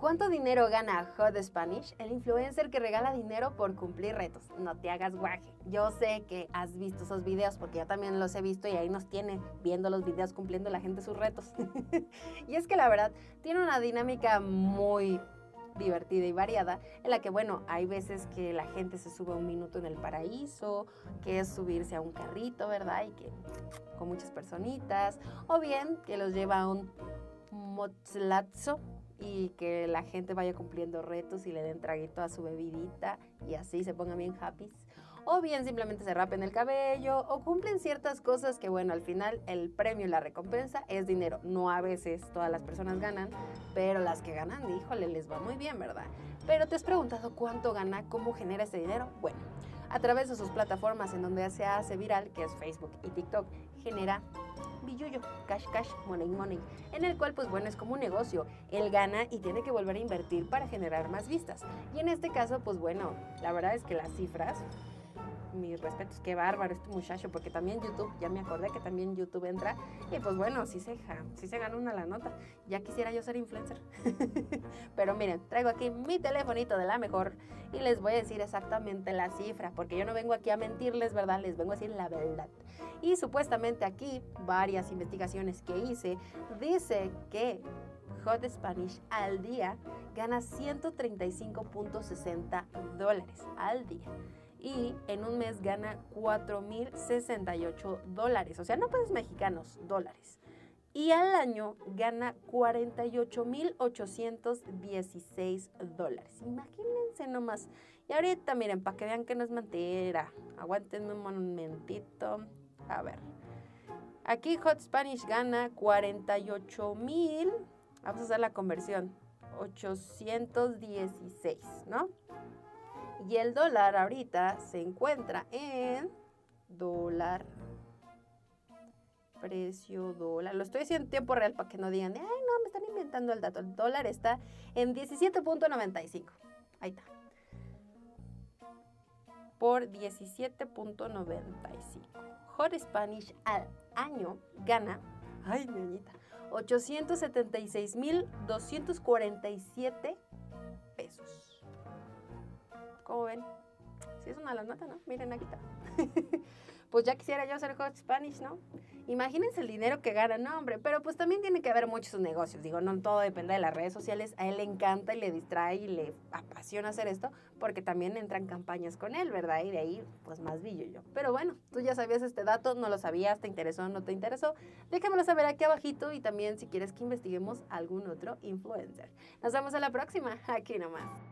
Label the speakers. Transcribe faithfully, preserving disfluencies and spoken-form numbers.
Speaker 1: ¿Cuánto dinero gana Hot Spanish, el influencer que regala dinero por cumplir retos? No te hagas guaje. Yo sé que has visto esos videos porque yo también los he visto y ahí nos tiene viendo los videos cumpliendo la gente sus retos. Y es que la verdad tiene una dinámica muy divertida y variada, en la que, bueno, hay veces que la gente se sube un minuto en el paraíso, que es subirse a un carrito, ¿verdad? Y que con muchas personitas, o bien que los lleva a un motzlazo y que la gente vaya cumpliendo retos y le den traguito a su bebidita y así se pongan bien happy. O bien simplemente se rapen el cabello o cumplen ciertas cosas que, bueno, al final el premio y la recompensa es dinero. No a veces todas las personas ganan, pero las que ganan, híjole, les va muy bien, ¿verdad? Pero ¿te has preguntado cuánto gana, cómo genera ese dinero? Bueno, a través de sus plataformas en donde se hace viral, que es Facebook y TikTok, genera billuyo, cash cash, money money, en el cual pues bueno es como un negocio, él gana y tiene que volver a invertir para generar más vistas, y en este caso pues bueno, la verdad es que las cifras, mis respetos, qué bárbaro este muchacho, porque también YouTube, ya me acordé que también YouTube entra, y pues bueno, sí se, sí se gana una la nota, ya quisiera yo ser influencer. Pero miren, traigo aquí mi telefonito de la mejor y les voy a decir exactamente la cifra, porque yo no vengo aquí a mentirles, ¿verdad? Les vengo a decir la verdad. Y supuestamente aquí, varias investigaciones que hice, dice que Hot Spanish al día gana ciento treinta y cinco punto sesenta dólares al día. Y en un mes gana cuatro mil sesenta y ocho dólares, o sea, no pesos mexicanos, dólares. Y al año gana cuarenta y ocho mil ochocientos dieciséis dólares. Imagínense nomás. Y ahorita, miren, para que vean que no es mentira, aguanten un momentito. A ver, aquí Hot Spanish gana cuarenta y ocho mil, vamos a hacer la conversión, ochocientos dieciséis, ¿no? Y el dólar ahorita se encuentra en dólar, precio dólar. Lo estoy haciendo en tiempo real para que no digan, ay, no, me están inventando el dato. El dólar está en diecisiete punto noventa y cinco. Ahí está. Por diecisiete punto noventa y cinco. Hot Spanish al año gana, ay, niñita, ochocientos setenta y seis mil doscientos cuarenta y siete pesos. ¿Cómo ven? Sí es una la nota, ¿no? Miren, aquí está. Pues ya quisiera yo ser Hot Spanish, ¿no? Imagínense el dinero que gana, no, hombre. Pero pues también tiene que haber muchos negocios. Digo, no todo depende de las redes sociales. A él le encanta y le distrae y le apasiona hacer esto, porque también entran campañas con él, ¿verdad? Y de ahí, pues más billo yo. Pero bueno, tú ya sabías este dato, no lo sabías, te interesó o no te interesó. Déjamelo saber aquí abajito y también si quieres que investiguemos algún otro influencer. Nos vemos a la próxima, aquí nomás.